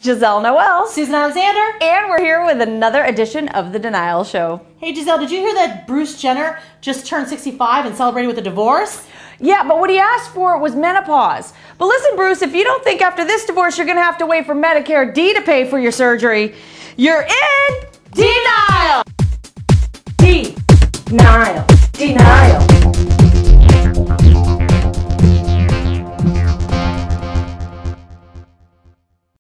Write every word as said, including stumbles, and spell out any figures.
Gisele Noel Susan Alexander. And we're here with another edition of The Denial Show. Hey Gisele, did you hear that Bruce Jenner just turned sixty-five and celebrated with a divorce? Yeah, but what he asked for was menopause. But listen, Bruce, if you don't think after this divorce you're going to have to wait for Medicare D to pay for your surgery, you're in denial!